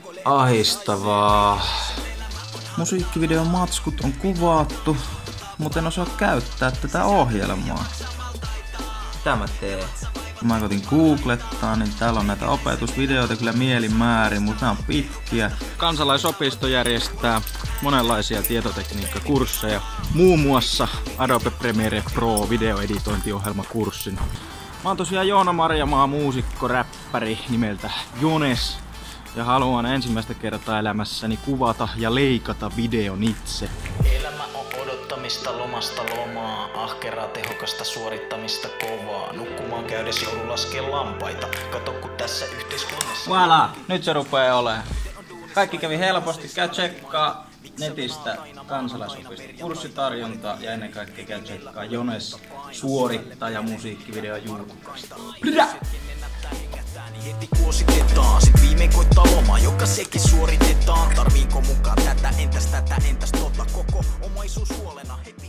Ahistavaa. Musiikkivideon matskut on kuvattu, mutta en osaa käyttää tätä ohjelmaa. Mitä mä teen? Kun mä koitin googlettaa, niin täällä on näitä opetusvideoita kyllä mielinmäärin, mutta nämä on pitkiä. Kansalaisopisto järjestää monenlaisia tietotekniikkakursseja, muun muassa Adobe Premiere Pro videoeditointiohjelmakurssin. Mä oon tosiaan Joona Marjamaa, muusikko, räppäri nimeltä Jones. Ja haluan ensimmäistä kertaa elämässäni kuvata ja leikata videon itse. Elämä on odottamista lomasta lomaa, ahkeraa tehokasta suorittamista kovaa. Nukkumaan käydessä joudun laskee lampaita, kato kun tässä yhteiskunnassa... Voilà, nyt se rupee olemaan. Kaikki kävi helposti, käy tsekkaa netistä kansalaisopiston kurssitarjonta ja ennen kaikkea käy tsekkaa Jones suorittaja musiikkivideo YouTubesta. Heti kuositetaan, sit viimein koittaa loma, joka sekin suoritetaan. Tarviinko mukaan tätä, entäs tota, koko omaisuus huolena heti.